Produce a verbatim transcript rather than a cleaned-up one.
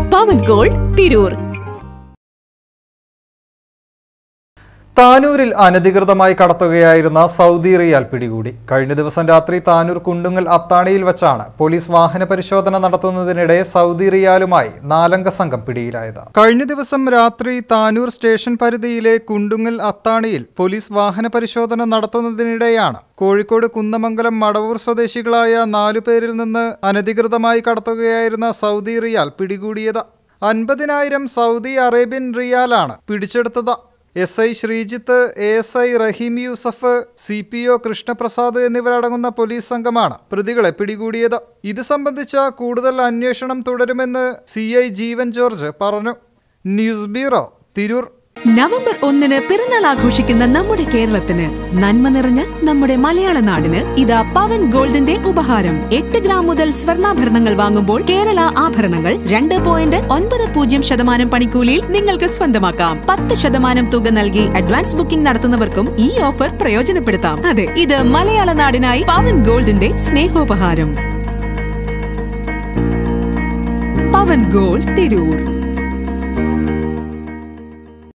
പവൻ gold Tirur. താനൂരിൽ അനധികൃതമായി കടത്തുകയായിരുന്ന Saudi റിയാൽ പിടികൂടി. കഴിഞ്ഞ ദിവസം രാത്രി താനൂർ കുണ്ടുങ്ങൽ അത്താണിയിൽ വെച്ചാണ് പോലീസ് വാഹന പരിശോധന നടത്തുന്നതിനിടെ സൗദി റിയാലുമായി നാലംഗ സംഘം പിടിയിലായത്. കഴിഞ്ഞ ദിവസം രാത്രി താനൂർ സ്റ്റേഷൻ പരിധിയിലെ കുണ്ടുങ്ങൽ അത്താണിയിൽ പോലീസ് വാഹന പരിശോധന നടത്തുന്നതിനിടെയാണ് കോഴിക്കോട് കുന്നമംഗലം മടവൂർ സ്വദേശികളായ നാലു പേരിൽ നിന്ന് അനധികൃതമായി കടത്തുകയായിരുന്ന സൗദി റിയാൽ പിടികൂടിയത്. അൻപതിനായിരം സൗദി അറേബ്യൻ റിയാലാണ് പിടിച്ചെടുത്തത്. S I Sreejith, A S I Raheem Yusuf, C P O Krishnaprasad എന്നിവരടങ്ങുന്ന പോലീസ് സംഘമാണ് പ്രതികളെ പിടികൂടിയത്. ഇത് സംബന്ധിച്ച കൂടുതൽ അന്വേഷണം തുടരുമെന്ന് സി ഐ ജീവൻ ജോർജ് പറഞ്ഞു. News bureau, Tirur. നവംബർ ഒന്നിന് പിറന്നാൾ ആഘോഷിക്കുന്ന നമ്മുടെ കേരളത്തിന്, നന്മ നിറഞ്ഞ നമ്മുടെ മലയാള നാടിന് ഇതാ പവൻ ഗോൾഡിന്റെ ഉപഹാരം. എട്ട് ഗ്രാം മുതൽ സ്വർണ്ണാഭരണങ്ങൾ വാങ്ങുമ്പോൾ കേരള ആഭരണങ്ങൾ രണ്ട് പോയിന്റ് ഒൻപത് പൂജ്യം ശതമാനം പണിക്കൂലിയിൽ നിങ്ങൾക്ക് സ്വന്തമാക്കാം. പത്ത് ശതമാനം തുക നൽകി അഡ്വാൻസ് ബുക്കിംഗ് നടത്തുന്നവർക്കും ഈ ഓഫർ പ്രയോജനപ്പെടുത്താം. അതെ, ഇത് മലയാള നാടിനായി പവൻ ഗോൾഡിന്റെ സ്നേഹോപഹാരം. പവൻ ഗോൾഡ് തിരൂർ.